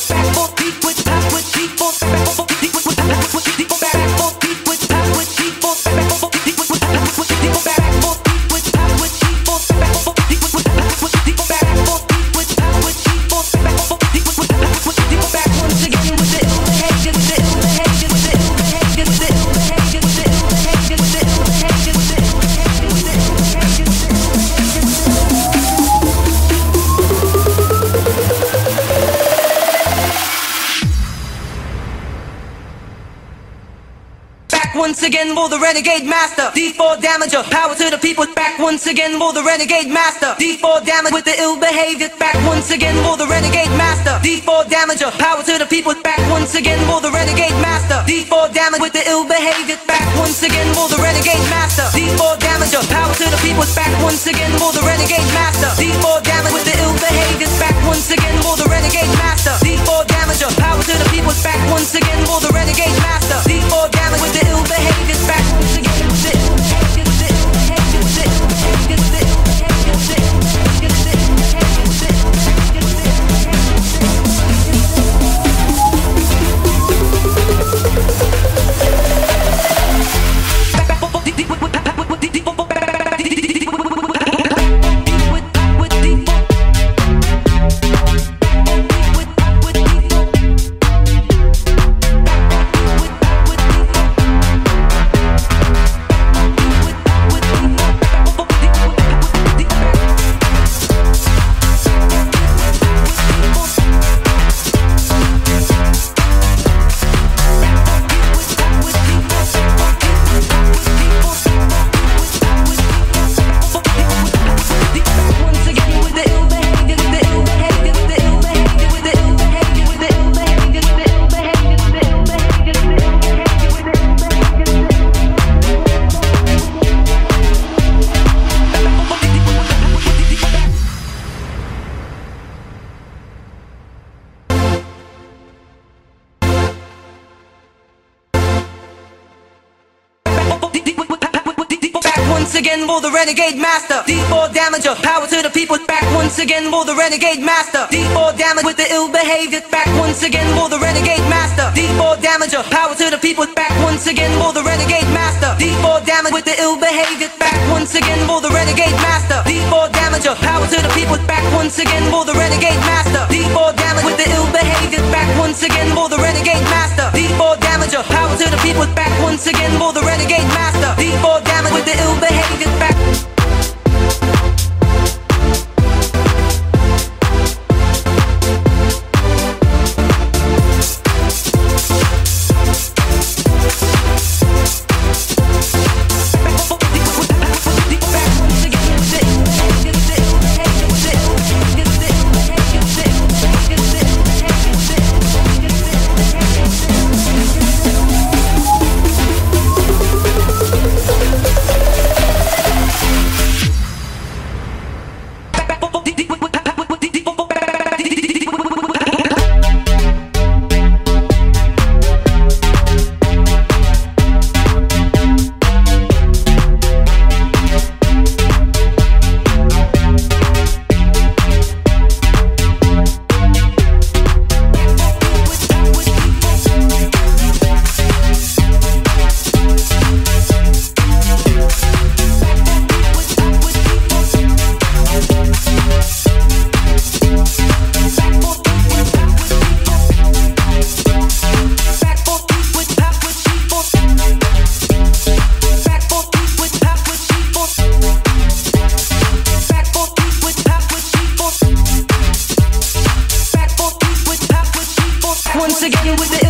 Once again for the Renegade Master, D4 damager, power to the people. Back once again for the Renegade Master, D4 damage with the ill behavior. Back once again for the Renegade Master, D4 damager, power to the people. Back once again for the Renegade Master, D4 damage with the ill behavior. Back once again for the Renegade Master, D4 damager, power to the people. Back once again for the Renegade Master, D4 damage with the ill behavior. Back once again for the Renegade Master, D4 damager, power to the people. Back once again for the Renegade Master, D4 damage with the ill behavior. Back once again with the ill behavior. Once again for the Renegade Master, D4 damager, power to the people. Back once again for the Renegade Master, D4 damage with the ill behavior. Back once again for the Renegade Master, D4 damager, power to the people. Back once again for the Renegade Master, D4 damage with the ill behavior. Back once again for the Renegade Master, D4 damager, power to the people. Back once again for the Renegade Master, D4 damage with the ill behavior. Back once again for the Renegade Master, D4 damager, power to the people. Back once again for the Renegade Master, D4 damage with the ill behavior. Back. Once again with the